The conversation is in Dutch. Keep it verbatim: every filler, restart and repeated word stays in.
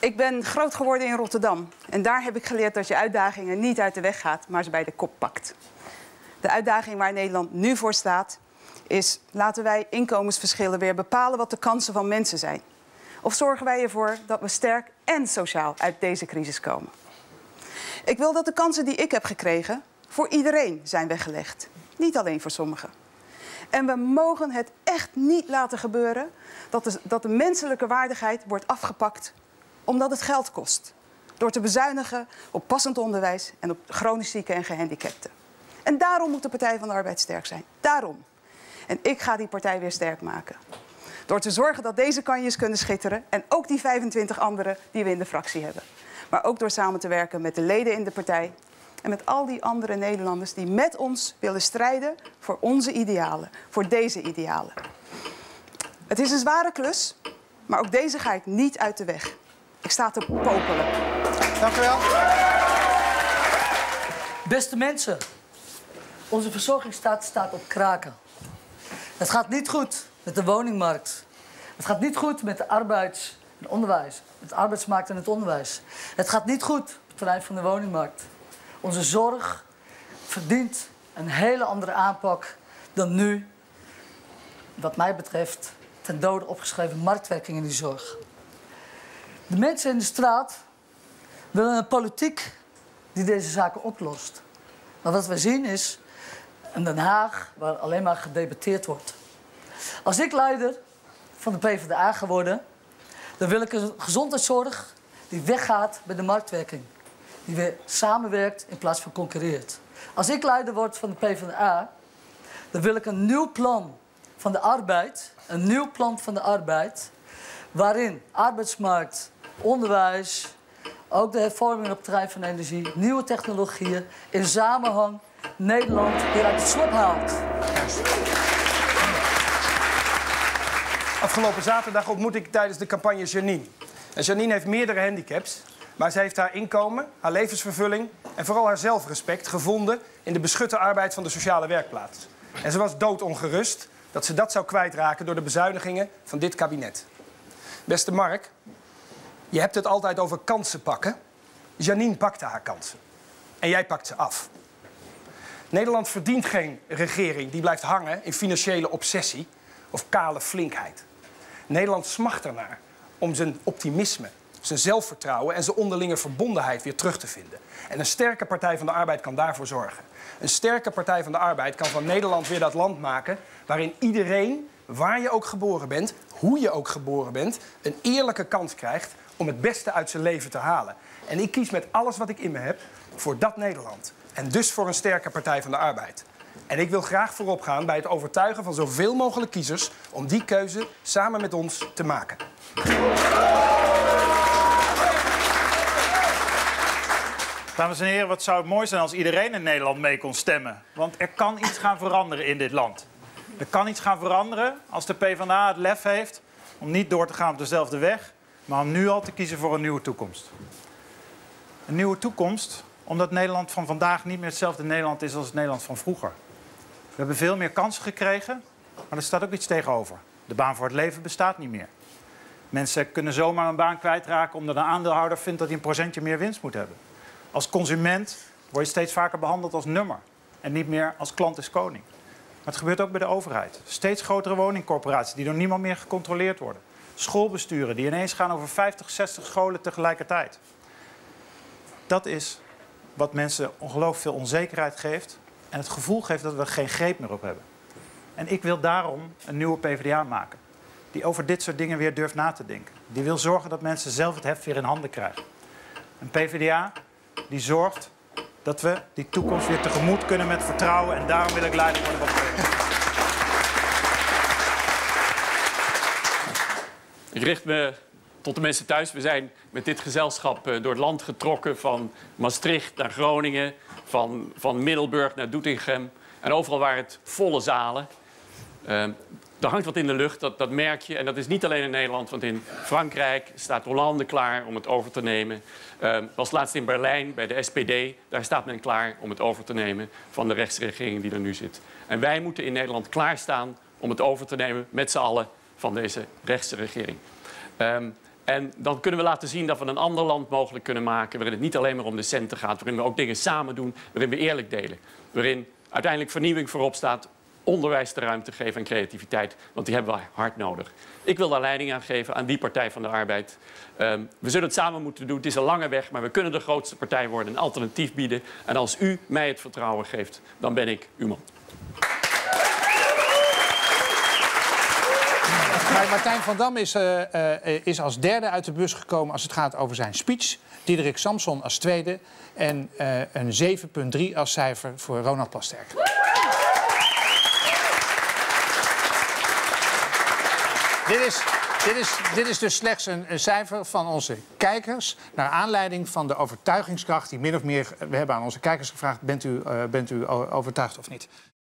Ik ben groot geworden in Rotterdam. En daar heb ik geleerd dat je uitdagingen niet uit de weg gaat, maar ze bij de kop pakt. De uitdaging waar Nederland nu voor staat is: laten wij inkomensverschillen weer bepalen wat de kansen van mensen zijn. Of zorgen wij ervoor dat we sterk en sociaal uit deze crisis komen? Ik wil dat de kansen die ik heb gekregen voor iedereen zijn weggelegd. Niet alleen voor sommigen. En we mogen het echt niet laten gebeuren dat de, dat de menselijke waardigheid wordt afgepakt omdat het geld kost. Door te bezuinigen op passend onderwijs en op chronisch zieken en gehandicapten. En daarom moet de Partij van de Arbeid sterk zijn. Daarom. En ik ga die partij weer sterk maken. Door te zorgen dat deze kanjes kunnen schitteren. En ook die vijfentwintig anderen die we in de fractie hebben. Maar ook door samen te werken met de leden in de partij. En met al die andere Nederlanders die met ons willen strijden voor onze idealen. Voor deze idealen. Het is een zware klus, maar ook deze ga ik niet uit de weg. Ik sta te popelen. Dank u wel. Beste mensen, onze verzorgingsstaat staat op kraken. Het gaat niet goed met de woningmarkt. Het gaat niet goed met de arbeids- en onderwijs. Met de arbeidsmarkt en het onderwijs. Het gaat niet goed op het terrein van de woningmarkt. Onze zorg verdient een hele andere aanpak dan nu, wat mij betreft, ten dode opgeschreven marktwerking in die zorg. De mensen in de straat willen een politiek die deze zaken oplost. Maar wat we zien is een Den Haag waar alleen maar gedebatteerd wordt. Als ik leider van de PvdA ga worden, dan wil ik een gezondheidszorg die weggaat bij de marktwerking. Die weer samenwerkt in plaats van concurreert. Als ik leider word van de PvdA, dan wil ik een nieuw plan van de arbeid. Een nieuw plan van de arbeid. Waarin arbeidsmarkt, onderwijs, ook de hervormingen op het terrein van energie, nieuwe technologieën in samenhang Nederland weer uit het slop haalt. Afgelopen zaterdag ontmoette ik tijdens de campagne Janine. En Janine heeft meerdere handicaps, maar ze heeft haar inkomen, haar levensvervulling en vooral haar zelfrespect gevonden in de beschutte arbeid van de sociale werkplaats. En ze was doodongerust dat ze dat zou kwijtraken door de bezuinigingen van dit kabinet. Beste Mark, je hebt het altijd over kansen pakken. Janine pakte haar kansen. En jij pakt ze af. Nederland verdient geen regering die blijft hangen in financiële obsessie of kale flinkheid. Nederland smacht ernaar om zijn optimisme, zijn zelfvertrouwen en zijn onderlinge verbondenheid weer terug te vinden. En een sterke Partij van de Arbeid kan daarvoor zorgen. Een sterke Partij van de Arbeid kan van Nederland weer dat land maken waarin iedereen, waar je ook geboren bent, hoe je ook geboren bent, een eerlijke kans krijgt om het beste uit zijn leven te halen. En ik kies met alles wat ik in me heb voor dat Nederland. En dus voor een sterke Partij van de Arbeid. En ik wil graag voorop gaan bij het overtuigen van zoveel mogelijk kiezers om die keuze samen met ons te maken. Dames en heren, wat zou het mooi zijn als iedereen in Nederland mee kon stemmen. Want er kan iets gaan veranderen in dit land. Er kan iets gaan veranderen als de PvdA het lef heeft om niet door te gaan op dezelfde weg, maar om nu al te kiezen voor een nieuwe toekomst. Een nieuwe toekomst omdat Nederland van vandaag niet meer hetzelfde Nederland is als het Nederland van vroeger. We hebben veel meer kansen gekregen, maar er staat ook iets tegenover. De baan voor het leven bestaat niet meer. Mensen kunnen zomaar een baan kwijtraken omdat een aandeelhouder vindt dat hij een procentje meer winst moet hebben. Als consument word je steeds vaker behandeld als nummer en niet meer als klant is koning. Maar het gebeurt ook bij de overheid. Steeds grotere woningcorporaties die door niemand meer gecontroleerd worden. Schoolbesturen die ineens gaan over vijftig, zestig scholen tegelijkertijd. Dat is wat mensen ongelooflijk veel onzekerheid geeft en het gevoel geeft dat we er geen greep meer op hebben. En ik wil daarom een nieuwe PvdA maken. Die over dit soort dingen weer durft na te denken. Die wil zorgen dat mensen zelf het heft weer in handen krijgen. Een PvdA die zorgt dat we die toekomst weer tegemoet kunnen met vertrouwen. En daarom wil ik leider worden van de PvdA. Ik richt me tot de mensen thuis. We zijn met dit gezelschap door het land getrokken. Van Maastricht naar Groningen. Van, van Middelburg naar Doetinchem. En overal waren het volle zalen. Uh, er hangt wat in de lucht, dat, dat merk je. En dat is niet alleen in Nederland, want in Frankrijk staat Hollande klaar om het over te nemen. Uh, was laatst in Berlijn bij de S P D. Daar staat men klaar om het over te nemen van de rechtsregering die er nu zit. En wij moeten in Nederland klaarstaan om het over te nemen met z'n allen van deze rechtse regering. Um, En dan kunnen we laten zien dat we een ander land mogelijk kunnen maken... waarin het niet alleen maar om de centen gaat, waarin we ook dingen samen doen... waarin we eerlijk delen, waarin uiteindelijk vernieuwing voorop staat... onderwijs de ruimte geven en creativiteit, want die hebben we hard nodig. Ik wil daar leiding aan geven aan die Partij van de Arbeid. Um, we zullen het samen moeten doen. Het is een lange weg, maar we kunnen de grootste partij worden... een alternatief bieden. En als u mij het vertrouwen geeft, dan ben ik uw man. Maar Martijn van Dam is, uh, uh, is als derde uit de bus gekomen als het gaat over zijn speech. Diederik Samson als tweede. En uh, een zeven komma drie als cijfer voor Ronald Plasterk. Dit is, dit, is, dit is dus slechts een, een cijfer van onze kijkers... naar aanleiding van de overtuigingskracht die min of meer... we hebben aan onze kijkers gevraagd, bent u, uh, bent u overtuigd of niet?